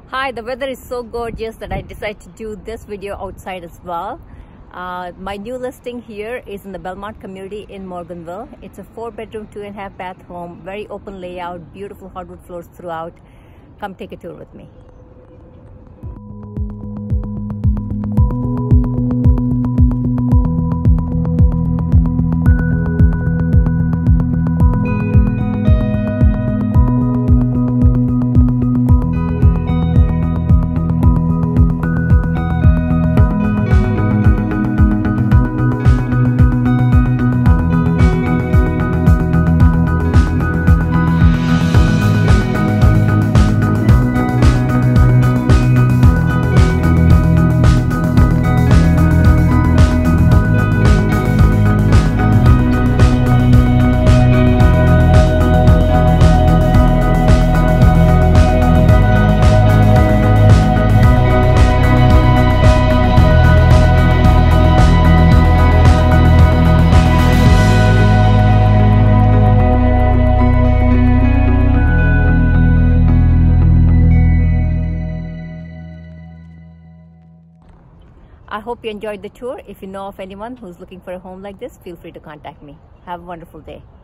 Hi, the weather is so gorgeous that I decided to do this video outside as well. My new listing here is in the Bellemont community in Morganville. It's a 4-bedroom, 2.5 bath home, very open layout, beautiful hardwood floors throughout. Come take a tour with me. I hope you enjoyed the tour. If you know of anyone who's looking for a home like this, feel free to contact me. Have a wonderful day.